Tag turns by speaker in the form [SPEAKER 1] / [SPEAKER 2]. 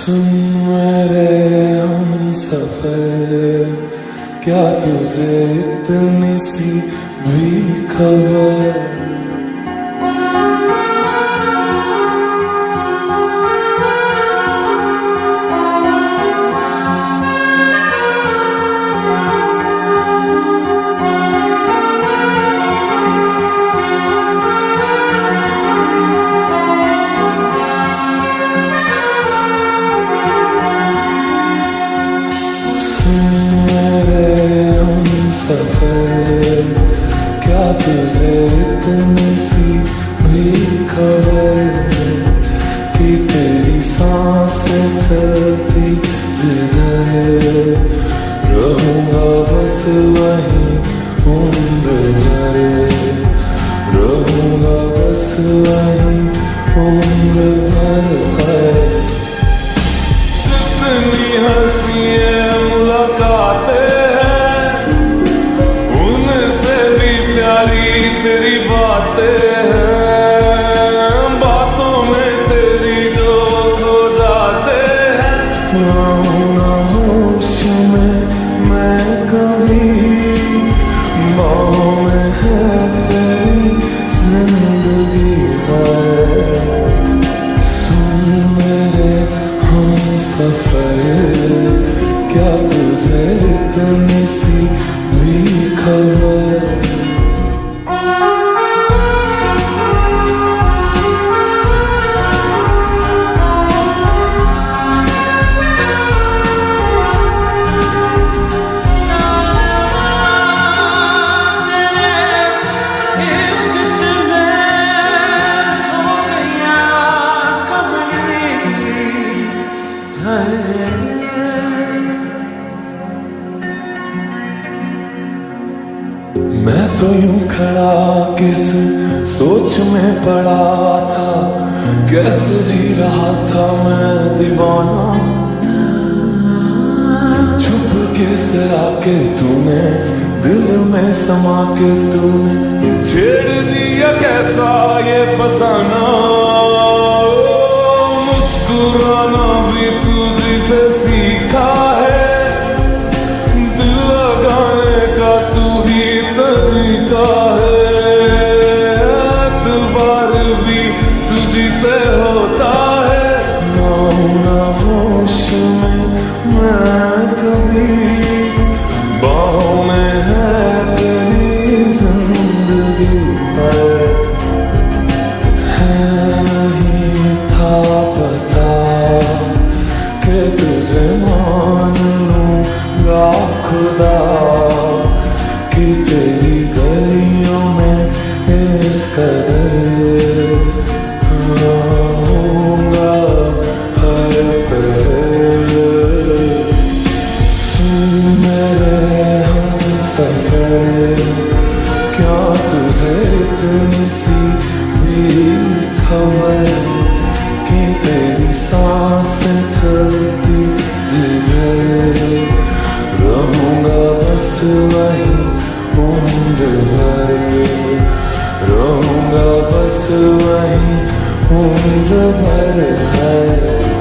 [SPEAKER 1] सुन मेरे हम सफर, क्या तुझे इतनी सी भी खबर? सफर, क्या तुझे इतनी सी भी खबर कि तेरी सांसें चलती जिधर, रहूंगा बस वहीं उम्र भर, रहूंगा बस वहीं उम्र भर है। जितनी हंसियां मुलाकातें तेरी बातें हैं, बातों में तेरी जो खो जाते हैं। ना होश में मैं कभी, बाहों में है तेरी जिंदगी है। सुन मेरे हम सफर, क्या तुझे इतनी सी भी खबर? मैं तो यूं खड़ा किस सोच में पड़ा था, कैसे जी रहा था मैं दीवाना। छुप के से आके तूने दिल में समा के तूने छेड़ दिया कैसा ये फसाना। मुस्कुराना भी तुझी से सीखा है, दिल लगाने का तू ही तरीका है। एतबार भी तुझी से होता है, ना होश में मैं कभी, बाहों में है तेरी जिंदगी है। नहीं था पता कि तुझे मान लूंगा खुदा, कि तेरी गलियों में इस कदर रहूंगा हर पल। सुन मेरे हम सफर, क्या तुझे इतनी सी भी खबर कि तेरी सांसें चलती जिधर, रहूंगा बस वहीं उम्र भर, रहूंगा बस वहीं उम्र भर है।